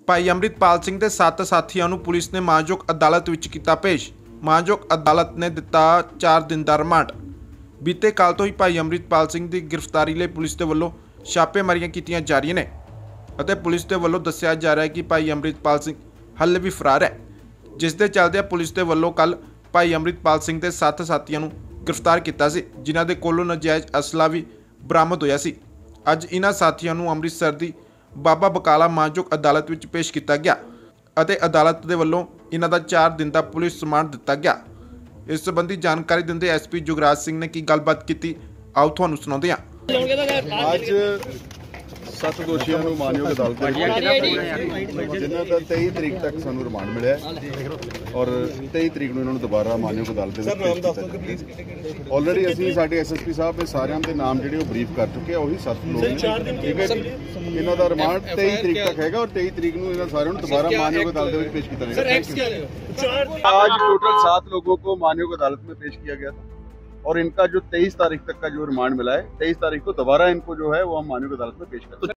ਭਾਈ ਅੰਮ੍ਰਿਤਪਾਲ ਸਿੰਘ ਦੇ 7 ਸਾਥੀਆਂ ਨੂੰ ਪੁਲਿਸ ਨੇ ਮਾਨਯੋਗ ਅਦਾਲਤ ਵਿੱਚ ਕੀਤਾ ਪੇਸ਼। ਮਾਨਯੋਗ ਅਦਾਲਤ ਨੇ ਦਿੱਤਾ 4 ਦਿਨ ਦਾ ਰਿਮਾਂਡ। ਬੀਤੇ ਕੱਲ ਤੋਂ ਹੀ ਭਾਈ ਅੰਮ੍ਰਿਤਪਾਲ ਸਿੰਘ ਦੀ ਗ੍ਰਿਫਤਾਰੀ ਲਈ ਪੁਲਿਸ ਦੇ ਵੱਲੋਂ ਛਾਪੇਮਾਰੀਆਂ ਕੀਤੀਆਂ ਜਾ ਰਹੀਆਂ ਨੇ ਅਤੇ ਪੁਲਿਸ ਦੇ ਵੱਲੋਂ ਦੱਸਿਆ ਜਾ ਰਿਹਾ ਹੈ ਕਿ ਭਾਈ ਅੰਮ੍ਰਿਤਪਾਲ ਸਿੰਘ ਹਾਲੇ ਵੀ ਫਰਾਰ ਹੈ, ਜਿਸ ਦੇ ਚੱਲਦਿਆਂ ਪੁਲਿਸ ਦੇ ਵੱਲੋਂ ਕੱਲ ਭਾਈ ਅੰਮ੍ਰਿਤਪਾਲ ਸਿੰਘ ਦੇ 7 ਸਾਥੀਆਂ ਨੂੰ गिरफ्तार किया सी, जिन्हां दे कोलों नजायज़ असला भी बरामद होया सी। अज इन्हां साथियों नूं अमृतसर दी बाबा बकाला मानयोग अदालत विच पेश किया गया अते अदालत दे वल्लों इन्हां दा 4 दिन दा पुलिस रिमांड दिता गया। इस संबंधी जानकारी दिंदे SP जुगराज सिंह ने की गलबात की, आओ तुहानूं सुणाउंदे हां। ਅੱਜ 7 ਦੋਸ਼ੀਆਂ ਨੂੰ ਮਾਨਯੋਗ ਅਦਾਲਤ ਦੇ ਜਿਨ੍ਹਾਂ ਦਾ 23 ਤਰੀਕ ਤੱਕ ਸਾਨੂੰ ਰਿਮਾਂਡ ਮਿਲਿਆ ਔਰ 23 ਤਰੀਕ ਨੂੰ ਇਹਨਾਂ ਨੂੰ ਦੁਬਾਰਾ ਮਾਨਯੋਗ ਅਦਾਲਤ ਦੇ ਵਿੱਚ ਆਲਰੇਡੀ ਅਸੀਂ ਸਾਡੇ SSP ਸਾਹਿਬ ਨੇ ਸਾਰਿਆਂ ਦੇ ਨਾਮ ਜਿਹੜੇ ਉਹ ਬਰੀਫ ਕਰ ਚੁੱਕੇ ਆ। ਉਹੀ 7 ਲੋਕ ਨੇ, ਠੀਕ ਹੈ ਜੀ। ਇਹਨਾਂ ਦਾ ਰਿਮਾਂਡ 23 ਤਰੀਕ ਤੱਕ ਹੈਗਾ ਔਰ 23 ਤਰੀਕ ਨੂੰ ਇਹਨਾਂ ਸਾਰਿਆਂ ਨੂੰ ਦੁਬਾਰਾ मानयोग अदालत में पेश किया जाएगा। आज टोटल 7 लोगों को मानयोग अदालत में पेश किया गया था और इनका जो 23 तारीख तक का जो रिमांड मिला है, 23 तारीख को दोबारा इनको जो है वो हम मानयोग अदालत में पेश करेंगे।